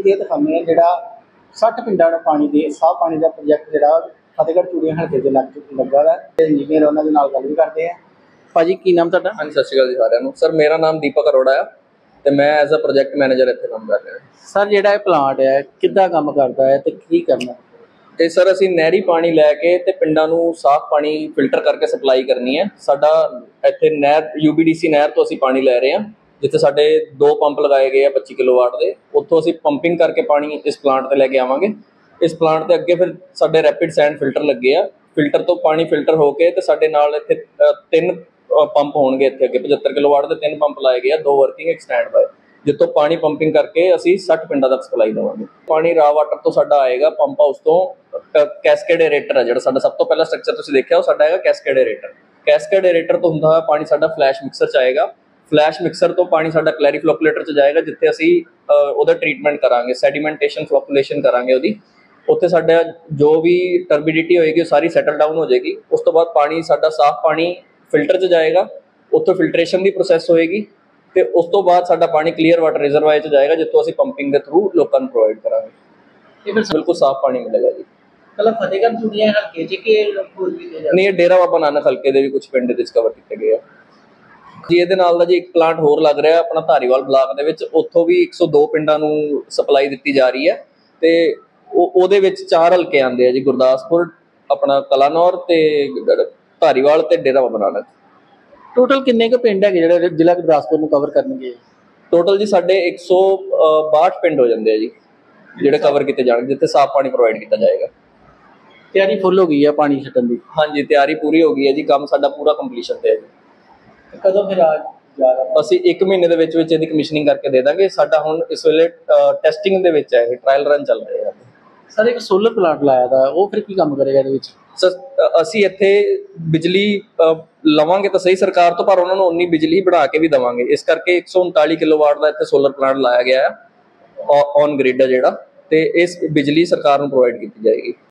ਇਹ ਦਿਖਾਉਂਦੇ ਹਾਂ ਜਿਹੜਾ 60 ਪਿੰਡਾਂ ਨੂੰ ਪਾਣੀ ਦੇ ਸਾਫ ਪਾਣੀ ਦਾ ਪ੍ਰੋਜੈਕਟ ਜਿਹੜਾ ਫਤਿਹਗੜ੍ਹ ਚੂੜੀਆਂ ਹਲਕੇ ਦੇ ਲੱਗਾ ਵਾ ਤੇ ਇੰਜੀਨੀਅਰ ਉਹਨਾਂ ਦੇ ਨਾਲ ਗੱਲ ਵੀ ਕਰਦੇ ਆ। ਭਾਜੀ ਕੀ ਨਾਮ ਤੁਹਾਡਾ? ਹਾਂਜੀ, ਸਤਿ ਸ਼੍ਰੀ ਅਕਾਲ ਜੀ ਸਾਰਿਆਂ ਨੂੰ। ਸਰ ਮੇਰਾ ਨਾਮ ਦੀਪਕ ਅਰੋੜਾ ਆ ਤੇ ਮੈਂ ਐਜ਼ ਅ ਪ੍ਰੋਜੈਕਟ ਮੈਨੇਜਰ ਇੱਥੇ ਕੰਮ ਕਰ ਰਿਹਾ। ਸਰ ਜਿਹੜਾ ਇਹ ਪਲਾਂਟ ਹੈ ਕਿੱਦਾਂ ਕੰਮ ਕਰਦਾ ਹੈ ਤੇ ਕੀ ਕਰਨਾ? ਤੇ ਸਰ ਅਸੀਂ ਨਹਿਰੀ ਪਾਣੀ ਲੈ ਕੇ ਤੇ ਪਿੰਡਾਂ ਨੂੰ ਸਾਫ਼ ਪਾਣੀ ਫਿਲਟਰ ਕਰਕੇ ਸਪਲਾਈ ਕਰਨੀ ਹੈ। ਸਾਡਾ ਇੱਥੇ ਨਹਿਰ UBDC ਨਹਿਰ ਤੋਂ ਅਸੀਂ ਪਾਣੀ ਲੈ ਰਹੇ ਹਾਂ, ਜਿੱਥੇ ਸਾਡੇ 2 ਪੰਪ ਲਗਾਏ ਗਏ ਆ 25 ਕਿਲੋਵਾਟ ਦੇ। ਉੱਥੋਂ ਅਸੀਂ ਪੰਪਿੰਗ ਕਰਕੇ ਪਾਣੀ ਇਸ ਪਲਾਂਟ ਤੇ ਲੈ ਕੇ ਆਵਾਂਗੇ। ਇਸ ਪਲਾਂਟ ਤੇ ਅੱਗੇ ਫਿਰ ਸਾਡੇ ਰੈਪਿਡ ਸੈਂਡ ਫਿਲਟਰ ਲੱਗੇ ਆ। ਫਿਲਟਰ ਤੋਂ ਪਾਣੀ ਫਿਲਟਰ ਹੋ ਕੇ ਤੇ ਸਾਡੇ ਨਾਲ ਇੱਥੇ 3 ਪੰਪ ਹੋਣਗੇ। ਇੱਥੇ ਅੱਗੇ 75 ਕਿਲੋਵਾਟ ਦੇ 3 ਪੰਪ ਲਾਏ ਗਏ ਆ, 2 ਵਰਕਿੰਗ ਇੱਕ ਸਟੈਂਡ ਬਾਏ, ਜਿੱਥੋਂ ਪਾਣੀ ਪੰਪਿੰਗ ਕਰਕੇ ਅਸੀਂ 60 ਪਿੰਡਾਂ ਤੱਕ ਸਪਲਾਈ ਦੇਵਾਂਗੇ। ਪਾਣੀ ਰਾ ਵਾਟਰ ਤੋਂ ਸਾਡਾ ਆਏਗਾ ਪੰਪ ਹਾਊਸ ਤੋਂ। ਕੈਸਕੇਡ ਏਰੇਟਰ ਹੈ ਜਿਹੜਾ ਸਾਡਾ ਸਭ ਤੋਂ ਪਹਿਲਾ ਸਟਰਕਚਰ ਤੁਸੀਂ ਦੇਖਿਆ, ਉਹ ਸਾਡਾ ਹੈਗਾ ਕੈਸਕੇਡ ਏਰੇਟਰ। ਕੈਸਕੇਡ ਏਰੇਟਰ ਤੋਂ ਹੁੰਦਾ ਹੋਇਆ ਪਾਣੀ ਸਾਡਾ ਫਲੈਸ਼ ਮਿਕਸਰ 'ਚ ਆਏਗਾ। ਫਲੈਸ਼ ਮਿਕਸਰ ਤੋਂ ਪਾਣੀ ਸਾਡਾ ਕਲੈਰੀਫਲੋਕੂਲੇਟਰ 'ਚ ਜਾਏਗਾ, ਜਿੱਥੇ ਅਸੀਂ ਉਹਦਾ ਟਰੀਟਮੈਂਟ ਕਰਾਂਗੇ, ਸੈਡੀਮੈਂਟੇਸ਼ਨ ਫਲੋਕੂਲੇਸ਼ਨ ਕਰਾਂਗੇ ਉਹਦੀ। ਉੱਥੇ ਸਾਡਾ ਜੋ ਵੀ ਟਰਬਿਡਿਟੀ ਹੋਏਗੀ ਉਹ ਸਾਰੀ ਸੈਟਲ ਡਾਊਨ ਹੋ ਜਾਏਗੀ। ਉਸ ਤੋਂ ਬਾਅਦ ਪਾਣੀ ਸਾਡਾ ਸਾਫ਼ ਪਾਣੀ ਫਿਲਟਰ 'ਚ ਜਾਏਗਾ, ਉੱਥੋਂ ਫਿਲਟਰੇਸ਼ਨ ਦੀ ਪ੍ਰੋਸੈਸ ਹੋਏਗੀ ਤੇ ਉਸ ਤੋਂ ਬਾਅਦ ਸਾਡਾ ਪਾਣੀ ਕਲੀਅਰ ਵਾਟਰ ਰਿਜ਼ਰਵਾਇਰ 'ਚ ਜਾਏਗਾ, ਜਿੱਥੋਂ ਅਸੀਂ ਪੰਪਿੰਗ ਦੇ ਥਰੂ ਲੋਕਾਂ ਨੂੰ ਪ੍ਰੋਵਾਈਡ ਕਰਾਂਗੇ। ਇਹ ਫਿਰ ਬਿਲਕੁਲ ਸਾਫ਼ ਪਾਣੀ ਮਿਲੇਗਾ ਜੀ। ਕੱਲਾ ਫਤਿਹਗੜ੍ਹ ਚੂੜੀਆਂ ਹਲਕੇ 'ਚ ਕਿ ਹੋਰ ਵੀ ਨਹੀਂ, ਇਹ ਡੇਰਾ ਬਾਬਾ ਨਾਨਕ ਹਲਕੇ ਦੇ ਵੀ ਕੁਝ ਪਿੰਡ ਦੇ ਵਿੱਚ ਕਵਰ ਕੀਤੇ ਗਏ ਆ ਜੀ। ਇਹਦੇ ਨਾਲ ਦਾ ਜੀ ਇੱਕ ਪਲਾਂਟ ਹੋਰ ਲੱਗ ਰਿਹਾ ਆਪਣਾ ਧਾਰੀਵਾਲ ਬਲਾਕ ਦੇ ਵਿੱਚ, ਉੱਥੋਂ ਵੀ 102 ਪਿੰਡਾਂ ਨੂੰ ਸਪਲਾਈ ਦਿੱਤੀ ਜਾ ਰਹੀ ਹੈ ਤੇ ਉਹਦੇ ਵਿੱਚ 4 ਹਲਕੇ ਆਉਂਦੇ ਆ ਜੀ, ਗੁਰਦਾਸਪੁਰ, ਆਪਣਾ ਕਲਾਨੌਰ ਤੇ ਧਾਰੀਵਾਲ ਤੇ ਡੇਰਾ ਬਾਬਾ ਨਾਨਕ। ਟੋਟਲ ਕਿੰਨੇ ਕੁ ਪਿੰਡ ਹੈਗੇ ਜਿਹੜੇ ਜ਼ਿਲ੍ਹਾ ਗੁਰਦਾਸਪੁਰ ਨੂੰ ਕਵਰ ਕਰਨਗੇ? ਟੋਟਲ ਜੀ ਸਾਡੇ 162 ਪਿੰਡ ਹੋ ਜਾਂਦੇ ਆ ਜੀ ਜਿਹੜੇ ਕਵਰ ਕੀਤੇ ਜਾਣਗੇ, ਜਿੱਥੇ ਸਾਫ਼ ਪਾਣੀ ਪ੍ਰੋਵਾਈਡ ਕੀਤਾ ਜਾਏਗਾ। ਤਿਆਰੀ ਫੁੱਲ ਹੋ ਗਈ ਹੈ ਪਾਣੀ ਛੱਡਣ ਦੀ? ਹਾਂਜੀ, ਤਿਆਰੀ ਪੂਰੀ ਹੋ ਗਈ ਹੈ ਜੀ। ਕੰਮ ਸਾਡਾ ਪੂਰਾ ਕੰਪਲੀਸ਼ਨ ਤੇ ਹੈ ਜੀ। ਕਦੋਂ ਫਿਰ ਅਸੀਂ 1 ਮਹੀਨੇ ਦੇ ਵਿੱਚ ਇਹਦੀ ਕਮਿਸ਼ਨਿੰਗ ਕਰਕੇ ਦੇ ਦਾਂਗੇ। ਸਾਡਾ ਹੁਣ ਇਸ ਵੇਲੇ ਟੈਸਟਿੰਗ ਦੇ ਵਿੱਚ ਹੈ, ਇਹ ਟ੍ਰਾਇਲ ਰਨ ਚੱਲ ਰਿਹਾ ਹੈ। ਸਰ ਇੱਕ ਸੋਲਰ ਪਲਾਂਟ ਲਾਇਆ ਦਾ, ਉਹ ਫਿਰ ਕੀ ਕੰਮ ਕਰੇਗਾ ਇਹਦੇ ਵਿੱਚ? ਸਰ ਅਸੀਂ ਇੱਥੇ ਬਿਜਲੀ ਲਵਾਂਗੇ ਤਾਂ ਸਹੀ ਸਰਕਾਰ ਤੋਂ, ਪਰ ਉਹਨਾਂ ਨੂੰ ਉਨੀ ਬਿਜਲੀ ਬਣਾ ਕੇ ਵੀ ਦੇਵਾਂਗੇ। ਇਸ ਕਰਕੇ 139 ਕਿਲੋਵਾਟ ਦਾ ਇੱਥੇ ਸੋਲਰ ਪਲਾਂਟ ਲਾਇਆ ਗਿਆ ਹੈ ਔਨ ਗ੍ਰਿਡ ਹੈ ਜਿਹੜਾ, ਤੇ ਇਸ ਬਿਜਲੀ ਸਰਕਾਰ ਨੂੰ ਪ੍ਰੋਵਾਈਡ ਕੀਤੀ ਜਾਏਗੀ।